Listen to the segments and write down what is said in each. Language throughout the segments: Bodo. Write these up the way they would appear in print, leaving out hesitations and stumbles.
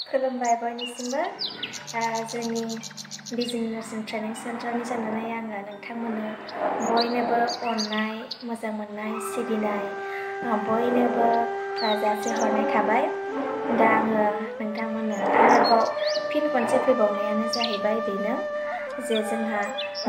खुलुमबाय बयनिसिमबो जोंनि बिजनि नार्सिं ट्रेनिं सेन्टारनि जानानै आङो नोंथांमोननो बयनोबो अननाय मोजां मोननाय सिबिनाय बयनोबो जासिहरनाय थाबाय। दा आङो नोंथांमोननो आरोबाव फिन खनसे फैबावनायानो जाहैबाय बेनो जे जोंहा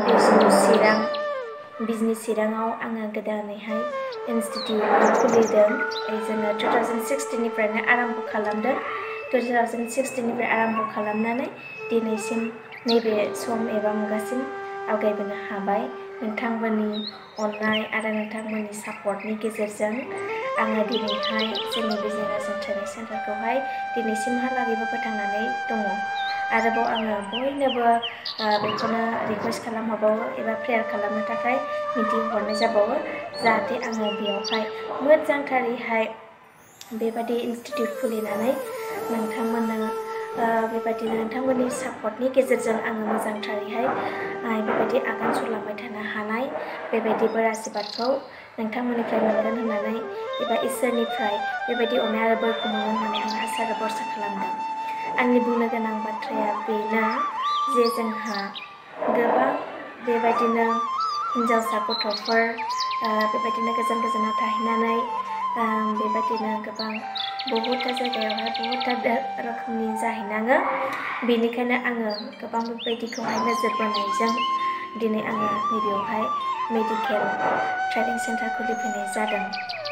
बिजनि चिराङाव आङो गोदानैहाय इनस्टिटिउट खुलिदों। जोङो 2016निफ्रायनो आराम्भ खालामदों। 2016निफ्राय आराम्भ खालामनानै दिनैसिम नैबे सम एबा मुगासिम आवगायबोनो हाबाय। नोंथांमोननि अननाय आरो नोंथांमोननि सापर्टनि गेजेरजों आङो दिनैहाय जोंनि बिजनि नार्सिं ट्रेनिं सेन्टारखौहाय दिनैसिमहालागैबो फोथांनानै दङ। आरोबाव आङो बयनोबो बेखौनो रिकुवेस्ट खालामहरबावो एबा प्रेयार खालामनो थाखाय मिथिहरनाय जाबावो जाहाथे आङो बेयावहाय मोजांथारैहाय बेबादि इनस्टिटिउट खुलिनानै नोंथांमोननो बेबायदिनो नोंथांमोननि सापर्टनि गेजेरजों आङो मोजांथारैहाय बेबायदि आगान सुरलांबाय थानो हानाय बेबायदि बोर आशीर्बादखौ नोंथांमोननिफ्राय मोनगोन होननानै एबा इसोरनिफ्राय बेबायदि अननाय आरो बोरखौ मोनगोन होननानै आं आसा आरो भरसा खालामदों। आंनि बुंनो गोनां बाथ्राया बेनो जे जोंहा गोबां बेबायदिनो हिन्जावसा गथ'फोर बेबायदिनो गोजान गोजानाव थाहैनानै बेबायदिनो गोबां बहुदथा जायगायावहाय बहुदथा रोखोमनि जाहैनाङो। बेनिखायनो आङो गोबां बेबायदिखौहाय नोजोर बोनायजों दिनै आङो नैबेयावहाय मेडिकेल ट्रेनिं सेन्टार खुलिफैनाय जादों।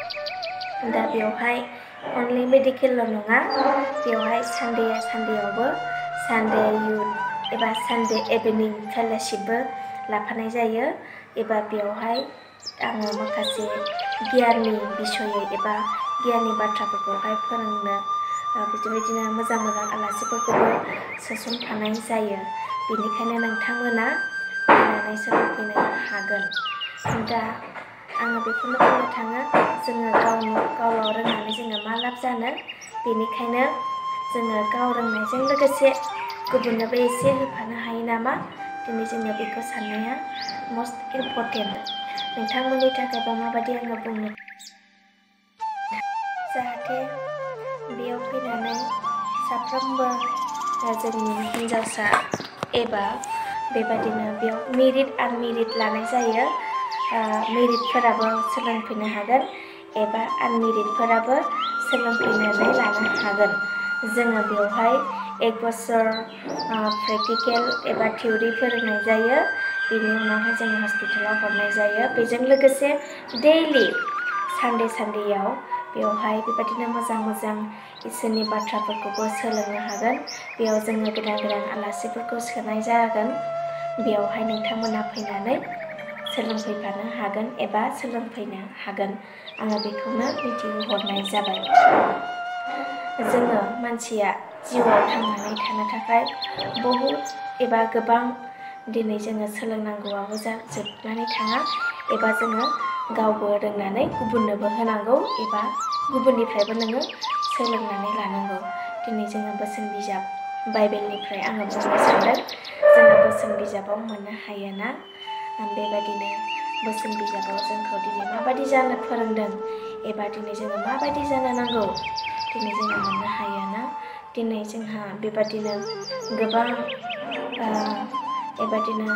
दा बेवहाय अनलि मेडिकेलल' नङा, बेवहाय सानडेयावबो सानडे इयुथ एबा सानडे इभिनिं फेल'शिपबो लाफानाय जायो। एबा बेवहाय आङो माखासे गियाननि बिसयै एबा गियाननि बाथ्राफोरखौहाय फोरोंनो बेबायदिनो मोजां मोजां आलासिफोरखौबो सोसनफानाय जायो। बेनिखायनो नोंथांमोना फैनानै सोलोंफैनो हागोन। दा आङो बेखौनो बुंनो थाङो, जोङो गावल' रोंनानै जोङो मा लाब जानो, बेनिखायनो जोङो गाव रोंनायजों लोगोसे गुबुननोबो एसे होफानो हायो नामा, दिनै जोङो बेखौ साननाया मस्ट इम्परटेन्ट। नोंथांमोननि थाखायबा माबायदि आङो बुंनो जाहाथे बेयाव फैनानै साफ्रोमबो जोंनि हिन्जावसा एबा बेबादिनो बेयाव मेरिट आनमेरिट लानाय जायो। मेरिटफोराबो सोलोंफैनो हागोन एबा आनमेरिटफोराबो सोलोंफैनानै लानो हागोन। जोङो बेवहाय 1 बोसोर प्रेक्टिकेल एबा थियरि फोरोंनाय जायो। बेनि उनावहाय जोङो हस्पिटालाव हरनाय जायो। बेजों लोगोसे दैलि सानडेयाव बेवहाय बेबायदिनो मोजां इसोरनि बाथ्राफोरखौबो सोलोंनो हागोन। बेयाव जोङो गोदान आलासिफोरखौ सोनाय जागोन। बेयावहाय नोंथांमोना फैनानै सोलोंफैफानो हागोन एबा सोलोंफैनो हागोन। आङो बेखौनो मिथिहोहरनाय जाबाय। जोङो मानसिया जिउआव थांनानै थानो थाखाय बहुद एबा गोबां दिनै जोङो सोलोंनांगौआबो जोबनानै थाङा एबा जोङो गावबो रोंनानै गुबुननोबो होनांगौ एबा गुबुननिफ्रायबो नोङो सोलोंनानै लानांगौ। दिनै जोङो बोसोन बिजाब बाइबेलनिफ्राय आङो बुंनो सानदों। जोङो बोसोन बिजाबाव मोननो हायोना, बेबायदिनो बोसोन बिजाबाव जोंखौ दिनै माबायदि जानो फोरोंदों एबा दिनै जोङो माबायदि जानो नांगौ दिनै जोङो मोननो हायोना। दिनै जोंहा बेबादिनो गोबां बेबादिनो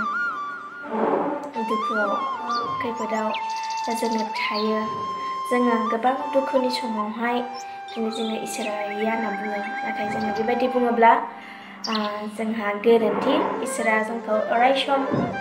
दुखुआव खैफोदाव जोङो थायो। जोङो गोबां दुखुनि समावहाय दिनै जोङो इसोरा गैया होनना बुङो। नाथाय जोङो बेबायदि बुङोब्ला जोंहा गोरोन्थि। इसोरा जोंखौ अरायसम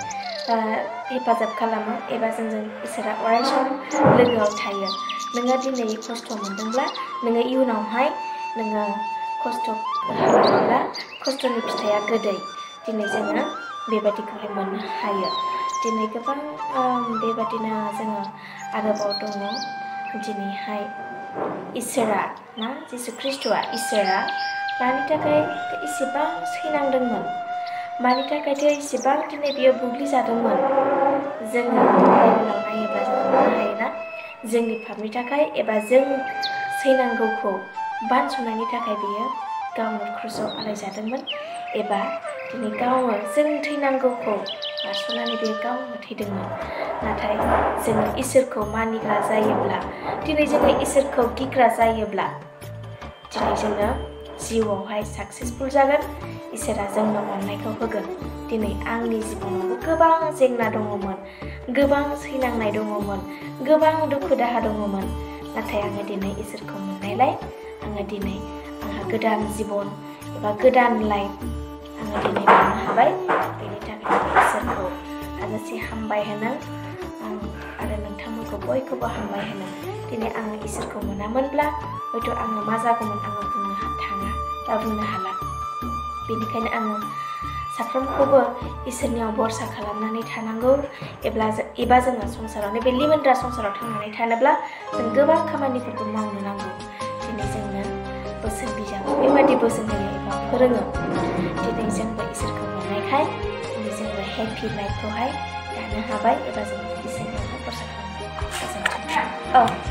हेफाजाब खालामो एबा जोंजों इसोरा अरायसम लोगोआव थायो। नोङो दिनै खस्थ' मोनदोंब्ला नोङो इयुनावहाय नोङो खस्थ' खालामोब्ला खस्थ'नि फिथाइया गोदै। दिनै जोङो बेबायदिखौहाय मोननो हायो। दिनै गोबां बेबादिनो जोङो आरोबाव दङ। दिनैहाय इसोरा जिसु ख्रिस्ट'आ इसोरा मानि थाखाय इसेबां सैनांदोंमोन, मानि थाखायथो इसेबां दिनै बियो बुग्लिजादोंमोन, जोङो बाइबेलाव नायोब्ला जोङो मोननो हायोना जोंनि पापनि थाखाय एबा जों सैनांगौखौ बानस'नायनि थाखाय बियो गावनो क्रुसाव आलायजादोंमोन एबा दिनै गावनो जों थैनांगौखौ बारस'नानै बे गावनो थैदोंमोन। नाथाय जोङो इसोरखौ मानिग्रा जायोब्ला, दिनै जोङो इसोरखौ गिग्रा जायोब्ला दिनै जोङो जिउआवहाय साक्सेसफुल जागोन इसोरा जोंनो अननायखौ होगोन दिनै आंनि जिबनावबो गोबां जेंना दङमोन गोबां सैनांनाय दङमोन गोबां दुखु दाहा दङमोन नाथाय आङो दिनै इसोरखौ मोननायलाय आङो दिनै आंहा गोदान जिबन एबा गोदान लाइफ आङो दिनै मोननो हाबाय बेनि थाखाय इसोरखौ हाजासे हामबाय होनो आरो नोंथांमोनखौ बयखौबो हामबाय होनो दिनै आङो इसोरखौ मोनामोनब्ला हयथ' आङो मा जागौमोन आङो बुंनो थाङा बा बुंनो हाला बेनिखायनो आङो साफ्रोमखौबो इसोरनियाव भरसा खालामनानै थानांगौ एबा जोङो संसाराव बे लिमोनद्रा संसाराव थांनानै थानोब्ला जों गोबां खामानिफोरखौ मावनो नांगौ दिनै जोंनो बोसोन बिजाब बेबायदि बोसोन होयो एबा फोरोङो दिनै जोंबो इसोरखौ मोननायखाय दिनै जोंबो हेपि लाइफखौहाय दानो हाबाय एबा जों इसोरनियावहाय भरसा खालामबाय गोजोन्थों।